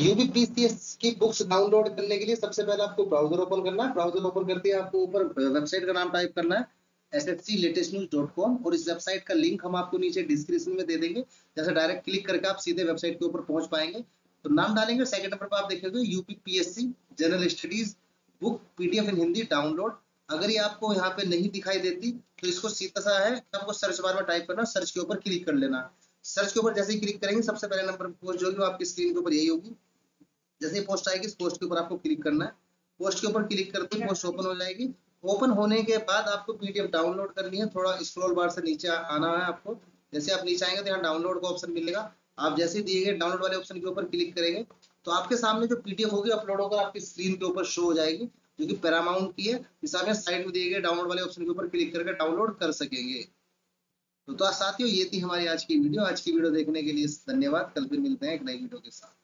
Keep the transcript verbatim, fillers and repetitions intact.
यूबीपीसीएस की books download करने के लिए सबसे पहले आपको ब्राउजर ओपन करना है। ब्राउजर ओपन करते ही आपको ऊपर वेबसाइट का नाम टाइप करना है S S C latest news dot com, और इस वेबसाइट का लिंक हम आपको नीचे डिस्क्रिप्शन में दे देंगे। जैसे डायरेक्ट क्लिक करके आप सीधे वेबसाइट के ऊपर पहुंच पाएंगे। तो नाम डालेंगे, सेकंड नंबर पर आप देखेंगे UPPSC general studies book PDF in Hindi download. अगर ये आपको यहाँ पे नहीं दिखाई देती तो इसको सीधा सा है आपको सर्च बार में टाइप करना, सर्च के ऊपर क्लिक कर लेना। सर्च के ऊपर जैसे ही क्लिक करेंगे सबसे पहले नंबर पर पोस्ट जो होगी वो आपकी स्क्रीन के ऊपर यही होगी। जैसे ही पोस्ट आएगी इस पोस्ट के ऊपर आपको क्लिक करना है। पोस्ट के ऊपर क्लिक करते ही पोस्ट ओपन हो जाएगी। ओपन होने के बाद आपको पीडीएफ डाउनलोड करनी है। थोड़ा स्क्रॉल बार से नीचे आना है आपको। जैसे आप नीचे आएंगे तो यहाँ डाउनलोड का ऑप्शन मिलेगा। आप जैसे ही दिए गए डाउनलोड वाले ऑप्शन के ऊपर क्लिक करेंगे तो आपके सामने जो पीडीएफ होगी अपलोड होकर आपकी स्क्रीन के ऊपर शो हो जाएगी, जो कि पैरामाउंट की है। इस आप साइड में दिए गए डाउनलोड वाले ऑप्शन के ऊपर क्लिक करके डाउनलोड कर सकेंगे। तो, तो साथियों ये थी हमारी आज की वीडियो। आज की वीडियो देखने के लिए धन्यवाद। कल फिर मिलते हैं एक नई वीडियो के साथ।